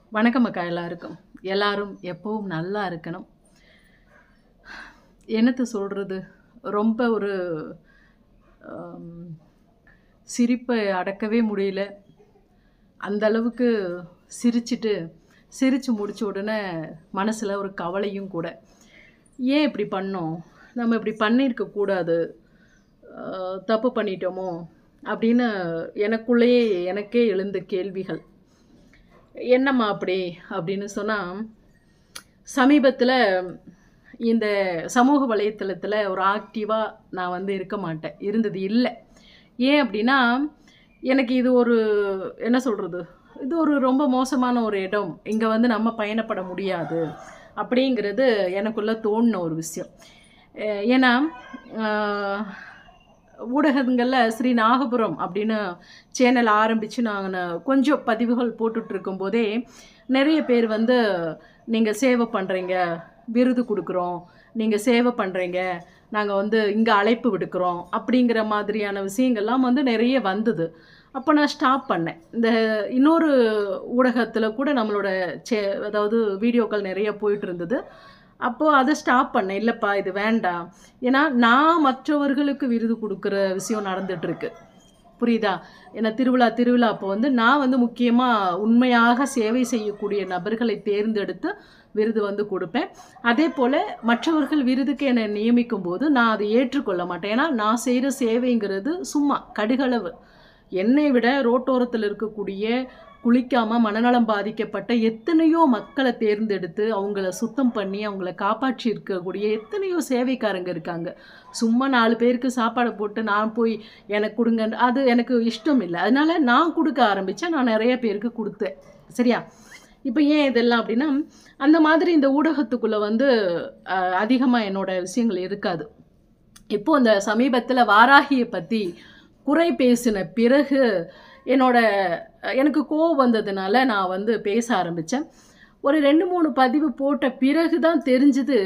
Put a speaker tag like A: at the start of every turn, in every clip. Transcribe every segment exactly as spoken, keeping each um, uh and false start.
A: வணக்கம் அக்கா எல்லாருக்கும். எல்லாரும் எப்பவும் நல்லா இருக்கணும். என்னத்த சொல்றது? ரொம்ப ஒரு அம் சிரிப்ப அடக்கவே முடியல. அந்த அளவுக்கு சிரிச்சுட்டு, சிரிச்சு முடிச்ச உடனே மனசுல ஒரு கவலையும் கூட. ஏன் இப்படி பண்ணோம்? நம்ம இப்படி பண்ணியிருக்க கூடாது. அ தப்பு பண்ணிட்டோமோ? அப்படின்னு எனக்குள்ளேயே எனக்கே எழுந்த கேள்விகள். என்னம்மா அப்படி? அப்படின்னு சொன்னா, சமீபத்தில இந்த சமூக வலைத்தளத்தில ஒரு ஆக்டிவா நான் வந்து இருக்க மாட்டேன். இருந்தது இல்ல. ஏன் அப்படின்னா, எனக்கு இது ஒரு என்ன சொல்றது? இது ஒரு ரொம்ப மோசமான ஒரு இடம். இங்க வந்து நம்ம பயணப்பட முடியாது. அப்படிங்கிறது எனக்குள்ள தோணுன ஒரு விஷயம். அ ஏன்னா, அ ஊடகங்கள்ல ஸ்ரீ நாகபுரம் அப்படின்னு சேனல் ஆரம்பிச்சு நானு கொஞ்சம் பதிவுகள் போட்டுட்ருக்கும்போதே, நெறைய பேர் வந்து, "நீங்க சேவை பண்றீங்க, விருது குடுக்குறோம். நீங்க சேவை பண்றீங்க, நாங்க வந்து இங்க அழைப்பு விடுக்கிறோம்." அப்படிங்கிற மாதிரியான விஷயங்கள்லாம் வந்து நெறைய வந்தது. அப்ப நான் ஸ்டாப் பண்ணேன். இந்த இன்னொரு ஊடகத்தில கூட நம்மளோட சே அதாவது வீடியோக்கள் நெறைய போயிட்டுருந்தது. அப்போ அத ஸ்டாப் பண்ணேன். இல்லப்பா இது வேண்டாம். ஏன்னா, நான் மற்றவர்களுக்கு விருது குடுக்குற விஷயம் நடந்துட்டுருக்கு. புரியுதா? ஏன்னா திருவிழா திருவிழா அப்போ வந்து நான் வந்து முக்கியமா உண்மையாக சேவை செய்யக்கூடிய நபர்களை தேர்ந்தெடுத்து விருது வந்து குடுப்பேன். அதேபோல மற்றவர்கள் விருதுக்கு என்ன நியமிக்கும்போது, நான் அதை ஏற்றுக்கொள்ள மாட்டேன். ஏன்னா, நான் செய்ற சேவைங்கிறது சும்மா கடுகளவு. என்னை விட ரோட்டோரத்தில இருக்கக்கூடிய, குளிக்காம மனநலம் பாதிக்கப்பட்ட எத்தனையோ மக்கள தேர்ந்தெடுத்து, அவங்கள சுத்தம் பண்ணி, அவங்கள காப்பாற்றி இருக்கக்கூடிய எத்தனையோ சேவைக்காரங்க இருக்காங்க. சும்மா நாலு பேருக்கு சாப்பாடு போட்டு, நான் போய் எனக்கு குடுங்கன்னு அது எனக்கு இஷ்டம் இல்ல. அதனால நான் குடுக்க ஆரம்பிச்சேன். நான் நெறைய பேருக்கு குடுத்தேன். சரியா? இப்ப ஏன் இதெல்லாம் அப்டின்னா, அந்த மாதிரி இந்த ஊடகத்துக்குள்ள வந்து அ அதிகமா என்னோட விஷயங்கள் இருக்காது. இப்போ அந்த சமீபத்தில வாராகிய பத்தி குறை பேசின பிறகு, என்னோட எனக்கு கோவம் வந்ததுனால நான் வந்து பேச ஆரம்பிச்சேன். ஒரு ரெண்டு, மூணு பதிவு போட்ட பிறகு தான் தெரிஞ்சது,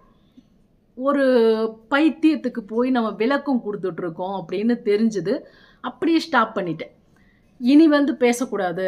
A: ஒரு பைத்தியத்துக்கு போய் நம்ம விளக்கம் குடுத்துட்டுருக்கோம் அப்படின்னு தெரிஞ்சது. அப்படியே ஸ்டாப் பண்ணிட்டேன். இனி வந்து பேசக்கூடாது.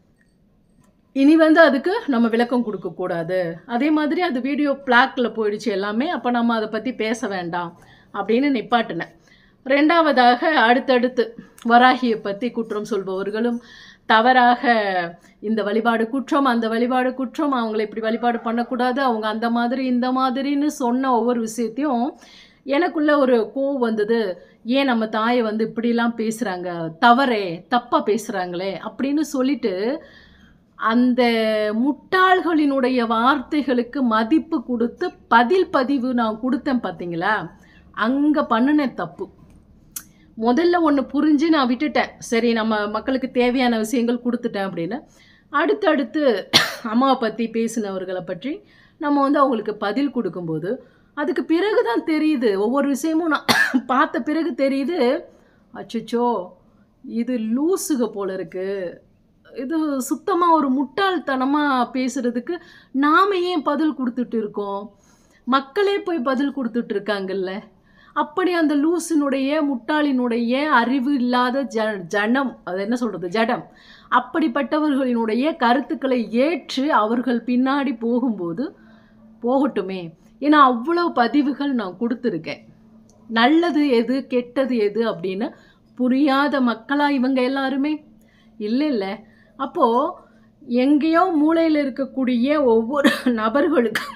A: இனி வந்து அதுக்கு நம்ம விளக்கம் குடுக்கக்கூடாது. அதே மாதிரி அது வீடியோ பிளாக்ல போயிடுச்சு எல்லாமே. அப்ப நம்ம அத பத்தி பேச வேண்டாம். அப்படின்னு நிப்பாட்டுனேன். ரெண்டாவதாக அடுத்தடுத்து வராகிய பத்தி குற்றம் சொல்பவர்களும், தவறாக இந்த வழிபாடு குற்றம், அந்த வழிபாடு குற்றம், அவங்கள இப்படி வழிபாடு பண்ணக்கூடாது, அவங்க அந்த மாதிரி, இந்த மாதிரின்னு சொன்ன ஒவ்வொரு விஷயத்தையும், எனக்குள்ள ஒரு கோவம் வந்தது. ஏன் நம்ம தாய வந்து இப்படிலாம் பேசுறாங்க? தவறே! தப்பா பேசுறாங்களே! அப்படின்னு சொல்லிட்டு, அந்த முட்டாள்களினுடைய வார்த்தைகளுக்கு மதிப்பு குடுத்து, பதில் பதிவு நான் குடுத்தேன் பார்த்தீங்களா? அங்க பண்ணுன தப்பு. முதல்ல ஒண்ணு புரிஞ்சு நான் விட்டுட்டேன். சரி நம்ம மக்களுக்கு தேவையான விஷயங்கள் குடுத்துட்டேன் அப்படின்னு. அடுத்தடுத்து அம்மாவ பத்தி பேசினவர்கள பற்றி நம்ம வந்து அவங்களுக்கு பதில் குடுக்கும்போது, அதுக்கு பிறகு தான் தெரியுது. ஒவ்வொரு விஷயமும் நான் பார்த்த பிறகு தெரியுது, அச்சச்சோ! இது லூசுக போல இருக்கு. இது சுத்தமா ஒரு முட்டாள்தனமா பேசுறதுக்கு நாம ஏன் பதில் குடுத்துட்டு இருக்கோம்? மக்களே போய் பதில் குடுத்துட்டு இருக்காங்கல்ல. அப்படி அந்த லூசினுடைய, முட்டாளினுடைய அறிவு இல்லாத ஜ ஜனம் அது என்ன சொல்றது? ஜடம். அப்படிப்பட்டவர்களினுடைய கருத்துக்களை ஏற்று அவர்கள் பின்னாடி போகும்போது, போகட்டுமே. ஏன்னா அவ்வளவு பதிவுகள் நான் குடுத்துருக்கேன். நல்லது எது? கெட்டது எது? அப்படின்னு புரியாத மக்களா இவங்க எல்லாருமே? இல்லல்ல. அப்போ எங்கேயோ மூலையில இருக்கக்கூடிய ஒவ்வொரு நபர்களுக்கும்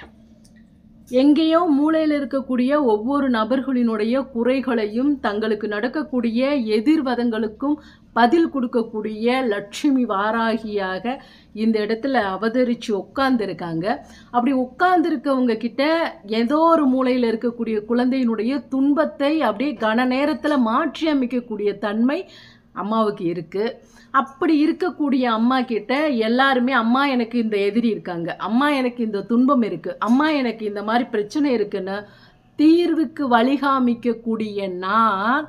A: எங்கேயோ மூலையில இருக்கக்கூடிய ஒவ்வொரு நபர்களினுடைய குறைகளையும், தங்களுக்கு நடக்கக்கூடிய எதிர்வதங்களுக்கும் பதில் குடுக்கக்கூடிய லட்சுமி வாராகியாக இந்த இடத்துல அவதரிச்சு உட்கார்ந்திருக்காங்க. அப்படி உட்கார்ந்திருக்கவங்க கிட்ட ஏதோ ஒரு மூலையில இருக்கக்கூடிய குழந்தையினுடைய துன்பத்தை அப்படியே கன நேரத்தில மாற்றி அமைக்கக்கூடிய தன்மை அம்மாவுக்கு இருக்கு. அப்படி இருக்கக்கூடிய அம்மா கிட்ட எல்லாருமே, "அம்மா எனக்கு இந்த எதிரி இருக்காங்க. அம்மா எனக்கு இந்த துன்பம் இருக்கு. அம்மா எனக்கு இந்த மாரி பிரச்சனை இருக்குன்னு" தீர்வுக்கு வழிகாமிக்கக்கூடிய நான்,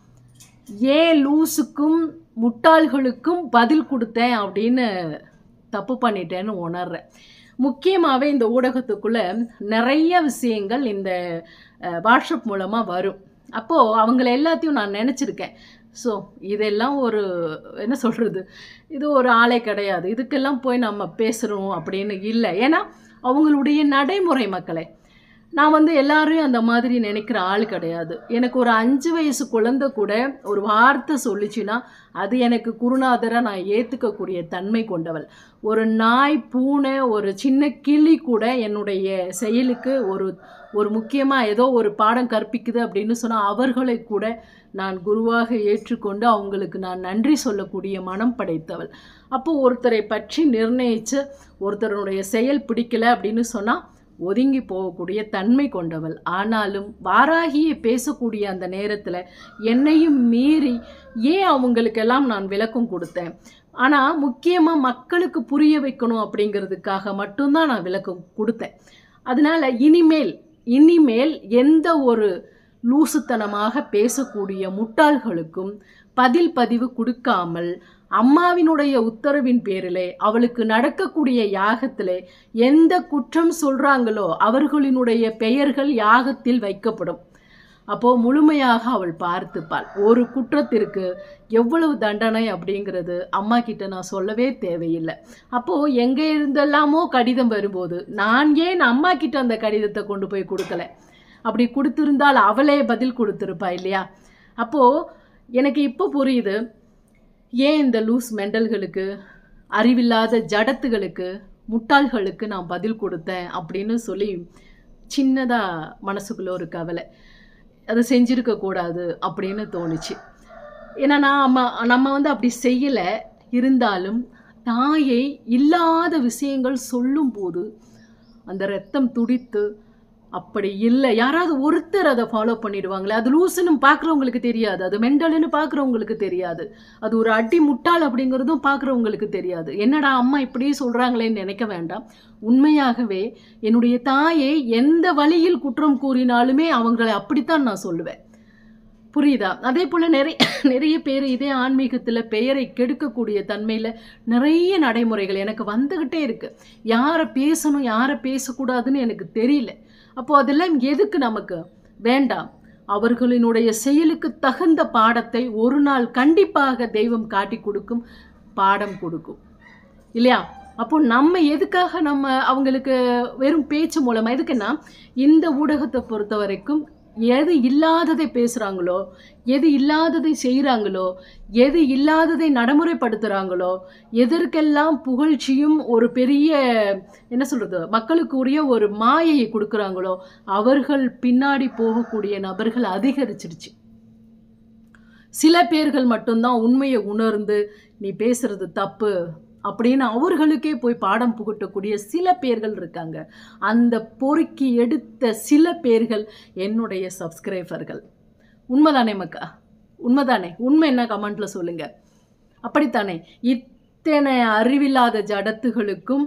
A: ஏன் லூசுக்கும், முட்டாள்களுக்கும் பதில் குடுத்தேன் அப்படின்னு தப்பு பண்ணிட்டேன்னு உணர்றேன். முக்கியமாவே இந்த ஊடகத்துக்குள்ள நெறைய விஷயங்கள் இந்த அ வாட்ஸ்அப் மூலமா வரும். அப்போ அவங்கள எல்லாத்தையும் நான் நெனச்சிருக்கேன். ஸோ இதெல்லாம் ஒரு என்ன சொல்கிறது, இது ஒரு ஆளே கிடையாது, இதுக்கெல்லாம் போய் நம்ம பேசுகிறோம் அப்படின்னு இல்லை. ஏன்னா அவங்களுடைய நடைமுறை மக்களே. நான் வந்து எல்லாரையும் அந்த மாதிரி நினைக்கிற ஆள் கிடையாது. எனக்கு ஒரு அஞ்சு வயசு குழந்தை கூட ஒரு வார்த்தை சொல்லிச்சுன்னா அது எனக்கு குருநாதராக நான் ஏற்றுக்கக்கூடிய தன்மை கொண்டவள். ஒரு நாய், பூனை, ஒரு சின்ன கிளி கூட என்னுடைய செயலுக்கு ஒரு ஒரு முக்கியமாக ஏதோ ஒரு பாடம் கற்பிக்குது அப்படின்னு சொன்னால் அவர்களை கூட நான் குருவாக ஏற்றுக்கொண்டு அவங்களுக்கு நான் நன்றி சொல்லக்கூடிய மனம் படைத்தவள். அப்போது ஒருத்தரை பற்றி நிர்ணயித்து ஒருத்தருடைய செயல் பிடிக்கலை அப்படின்னு சொன்னால் ஒதுங்கி போகக்கூடிய தன்மை கொண்டவள். ஆனாலும் வாராகியை பேசக்கூடிய அந்த நேரத்தில் என்னையும் மீறி ஏன் அவங்களுக்கெல்லாம் நான் விளக்கம் கொடுத்தேன். ஆனால் முக்கியமாக மக்களுக்கு புரிய வைக்கணும் அப்படிங்கிறதுக்காக மட்டும்தான் நான் விளக்கம் கொடுத்தேன். அதனால் இனிமேல் இனிமேல் எந்த ஒரு லூசுத்தனமாக பேசக்கூடிய முட்டாள்களுக்கும் பதில் பதிவு கொடுக்காமல் அம்மாவினுடைய உத்தரவின் பேரிலே அவளுக்கு நடக்கக்கூடிய யாகத்திலே எந்த குற்றம் சொல்கிறாங்களோ அவர்களினுடைய பெயர்கள் யாகத்தில் வைக்கப்படும். அப்போது முழுமையாக அவள் பார்த்துப்பாள். ஒரு குற்றத்திற்கு எவ்வளவு தண்டனை அப்படிங்கிறது அம்மா கிட்ட நான் சொல்லவே தேவையில்லை. அப்போது எங்கே இருந்தெல்லாமோ கடிதம் வரும்போது நான் ஏன் அம்மா கிட்ட அந்த கடிதத்தை கொண்டு போய் கொடுக்கல? அப்படி கொடுத்துருந்தால் அவளே பதில் கொடுத்துருப்பா இல்லையா? அப்போது எனக்கு இப்போ புரியுது ஏன் இந்த லூஸ் மெண்டல்களுக்கு, அறிவில்லாத ஜடத்துகளுக்கு, முட்டாள்களுக்கு நான் பதில் கொடுத்தேன் அப்படின்னு சொல்லி சின்னதாக மனசுக்குள்ளே ஒரு கவலை. அதை செஞ்சுருக்கக்கூடாது அப்படின்னு தோணுச்சு. ஏன்னா நான் அம்மா நம்ம வந்து அப்படி செய்யலை. இருந்தாலும் தாயை இல்லாத விஷயங்கள் சொல்லும்போது அந்த ரத்தம் துடித்து, அப்படி இல்லை யாராவது ஒருத்தர் அதை ஃபாலோ பண்ணிடுவாங்களே, அது லூசுன்னு பார்க்குறவங்களுக்கு தெரியாது, அது மெண்டலுன்னு பார்க்குறவங்களுக்கு தெரியாது, அது ஒரு அடி முட்டாள் அப்படிங்கிறதும் பார்க்குறவங்களுக்கு தெரியாது. என்னடா அம்மா இப்படியே சொல்கிறாங்களேன்னு நினைக்க வேண்டாம். உண்மையாகவே என்னுடைய தாயை எந்த வழியில் குற்றம் கூறினாலுமே அவங்களை அப்படித்தான் நான் சொல்லுவேன். புரியுதா? அதே போல் நிறைய நிறைய பேர் இதே ஆன்மீகத்தில் பெயரை கெடுக்கக்கூடிய தன்மையில் நிறைய நடைமுறைகள் எனக்கு வந்துக்கிட்டே இருக்குது. யாரை பேசணும் யாரை பேசக்கூடாதுன்னு எனக்கு தெரியல. அப்போது அதெல்லாம் எதுக்கு நமக்கு வேண்டாம். அவர்களினுடைய செயலுக்கு தகுந்த பாடத்தை ஒரு நாள் கண்டிப்பாக தெய்வம் காட்டி கொடுக்கும், பாடம் கொடுக்கும் இல்லையா? அப்போ நம்ம எதுக்காக நம்ம அவங்களுக்கு வெறும் பேச்சு மூலமாக, எதுக்குன்னா இந்த ஊடகத்தை பொறுத்த வரைக்கும் எது இல்லாததை பேசுகிறாங்களோ, எது இல்லாததை செய்கிறாங்களோ, எது இல்லாததை நடைமுறைப்படுத்துகிறாங்களோ, எதற்கெல்லாம் புகழ்ச்சியும் ஒரு பெரிய என்ன சொல்கிறது மக்களுக்கு உரிய ஒரு மாயையை கொடுக்குறாங்களோ அவர்கள் பின்னாடி போகக்கூடிய நபர்கள் அதிகரிச்சிருச்சு. சில பேர்கள் மட்டும்தான் உண்மையை உணர்ந்து நீ பேசுறது தப்பு அப்படின்னு அவர்களுக்கே போய் பாடம் புகட்டக்கூடிய சில பேர்கள் இருக்காங்க. அந்த பொறுக்கி எடுத்த சில பேர்கள் என்னுடைய சப்ஸ்கிரைபர்கள். உண்மைதானே மக்கா? உண்மைதானே? உண்மை என்ன கமெண்ட்டில் சொல்லுங்கள். அப்படித்தானே? இத்தனை அறிவில்லாத ஜடத்துகளுக்கும்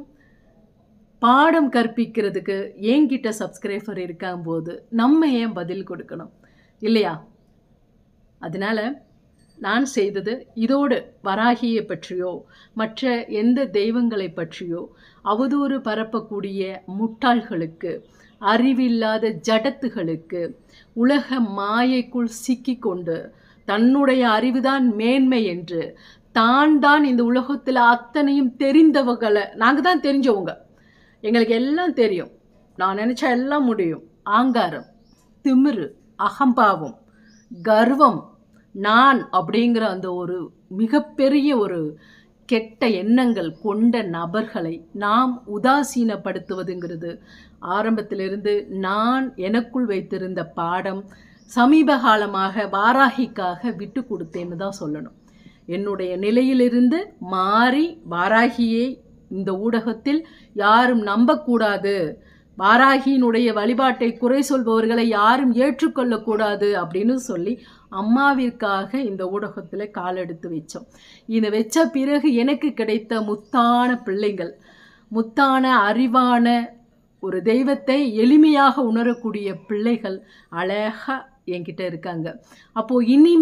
A: பாடம் கற்பிக்கிறதுக்கு என்கிட்ட சப்ஸ்கிரைபர் இருக்கும்போது நம்ம ஏன் பதில் கொடுக்கணும் இல்லையா? அதனால் நான் செய்தது இதோடு வராகியை பற்றியோ மற்ற எந்த தெய்வங்களை பற்றியோ அவதூறு பரப்பக்கூடிய முட்டாள்களுக்கு, அறிவில்லாத ஜடத்துகளுக்கு, உலக மாயைக்குள் சிக்கிக்கொண்டு தன்னுடைய அறிவுதான் மேன்மை என்று தான் தான் இந்த உலகத்தில் அத்தனையும் தெரிந்தவங்களை, நாங்கள் தான் தெரிஞ்சவங்க, எங்களுக்கு எல்லாம் தெரியும், நான் நினச்சா எல்லாம் முடியும், ஆங்காரம், திமிரு, அகம்பாவம், கர்வம், நான் அப்படிங்கிற அந்த ஒரு மிகப்பெரிய ஒரு கெட்ட எண்ணங்கள் கொண்ட நபர்களை நாம் உதாசீனப்படுத்துவதுங்கிறது ஆரம்பத்திலிருந்து நான் எனக்குள் வைத்திருந்த பாடம். சமீப காலமாக வாராகிக்காக விட்டு கொடுத்தேன்னு தான் சொல்லணும். என்னுடைய நிலையிலிருந்து மாறி வாராகியை இந்த ஊடகத்தில் யாரும் நம்பக்கூடாது, வாராகியினுடைய வழிபாட்டை குறை சொல்பவர்களை யாரும் ஏற்றுக்கொள்ளக்கூடாது அப்படின்னு சொல்லி அம்மாவிற்காக இந்த ஊடகத்தில் காலெடுத்து வச்சோம். இதை வச்ச பிறகு எனக்கு கிடைத்த முத்தான பிள்ளைங்கள், முத்தான அறிவான ஒரு தெய்வத்தை எளிமையாக உணரக்கூடிய பிள்ளைகள் அழகாக என்கிட்ட இருக்காங்க. அப்போது இனிமேல்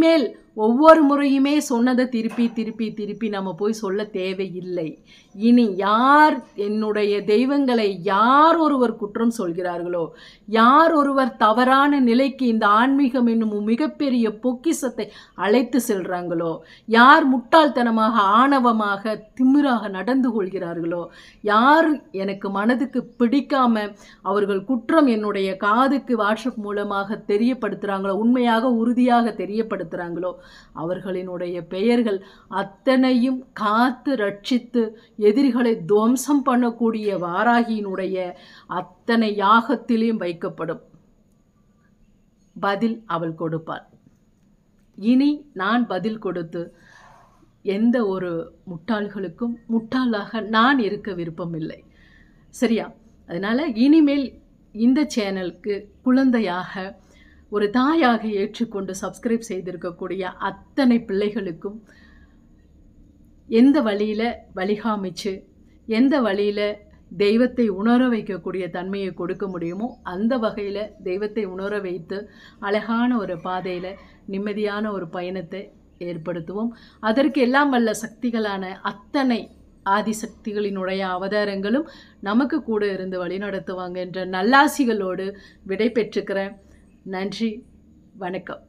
A: ஒவ்வொரு முறையுமே சொன்னதை திருப்பி திருப்பி திருப்பி நம்ம போய் சொல்ல தேவையில்லை. இனி யார் என்னுடைய தெய்வங்களை யார் ஒருவர் குற்றம் சொல்கிறார்களோ, யார் ஒருவர் தவறான நிலைக்கு இந்த ஆன்மீகம் என்னும் மிகப்பெரிய பொக்கிஷத்தை அழைத்து செல்றாங்களோ, யார் முட்டாள்தனமாக ஆணவமாக திமிராக நடந்து கொள்கிறார்களோ, யார் எனக்கு மனதுக்கு பிடிக்காம அவர்கள் குற்றம் என்னுடைய காதுக்கு வாட்ஸ்அப் மூலமாக தெரியப்படுத்துகிறாங்களோ, உண்மையாக உறுதியாக தெரியப்படுத்துகிறாங்களோ, அவர்களினுடைய பெயர்கள் அத்தனையும் காத்து ரட்சித்து எதிரிகளை துவம்சம் பண்ணக்கூடிய வாராகியினுடைய அத்தனை யாகத்திலையும் வைக்கப்படும். பதில் அவள் கொடுப்பாள். இனி நான் பதில் கொடுத்து எந்த ஒரு முட்டாள்களுக்கும் முட்டாளாக நான் இருக்க விருப்பமில்லை. சரியா? அதனால் இனிமேல் இந்த சேனலுக்கு குழந்தையாக ஒரு தாயாக ஏற்றுக்கொண்டு சப்ஸ்கிரைப் செய்திருக்கக்கூடிய அத்தனை பிள்ளைகளுக்கும் எந்த வழியில் வழிகாமிச்சு எந்த வழியில் தெய்வத்தை உணர வைக்கக்கூடிய தன்மையை கொடுக்க முடியுமோ அந்த வகையில் தெய்வத்தை உணர வைத்து அழகான ஒரு பாதையில் நிம்மதியான ஒரு பயணத்தை ஏற்படுத்துவோம். அதற்கு எல்லாம் வல்ல சக்திகளான அத்தனை ஆதிசக்திகளினுடைய அவதாரங்களும் நமக்கு கூட இருந்து வழிநடத்துவாங்க என்ற நல்லாசிகளோடு விடை பெற்றுக்கிறேன். நன்றி, வணக்கம்.